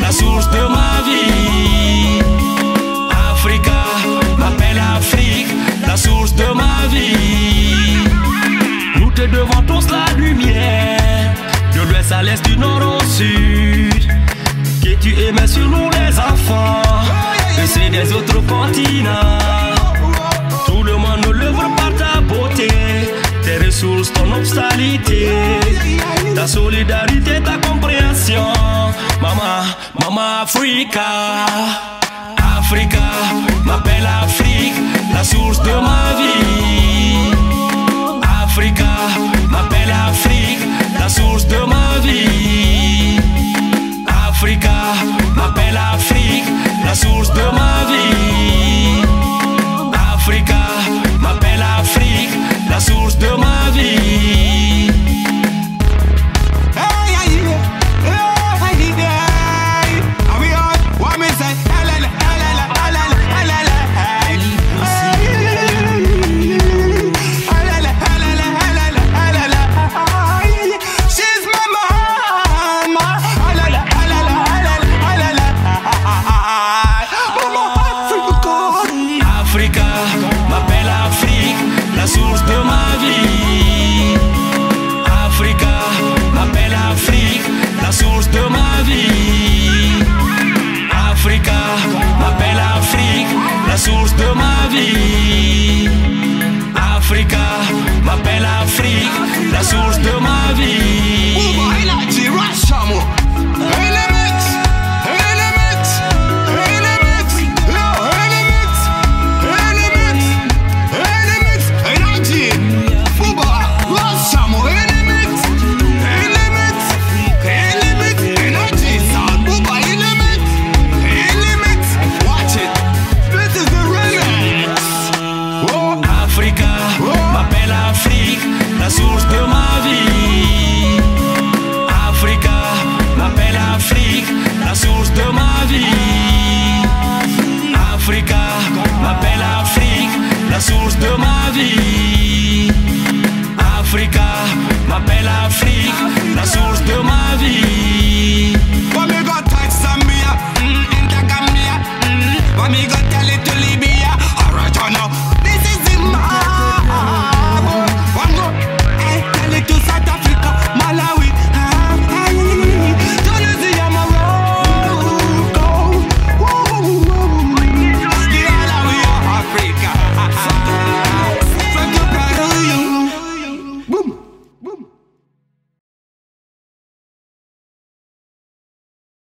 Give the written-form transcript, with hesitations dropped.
la source de ma vie. Africa m'appelle Afrique, la source de ma vie. Nous te devons tous la lumière, de l'ouest à l'est, du nord au sud. Que tu émets sur nous les enfants, et c'est des autres continents. Tout le monde nous l'œuvre par ta beauté, tes ressources, ton obstinalité, ta solidarité, ta compréhension. Mama, Mama Africa. Africa m'appelle Afrique, la source de ma vie. Africa m'appelle Afrique, la source de ma vie. Africa m'appelle Afrique, la source de ma vie. Africa m'appelle Afrique, la source de ma vie. Africa m'appelle Afrique, la source de ma vie. Africa m'appelle Afrique, la source de ma vie. Africa m'appelle Afrique, la source de ma vie. Africa m'appelle Afrique, la source de ma vie.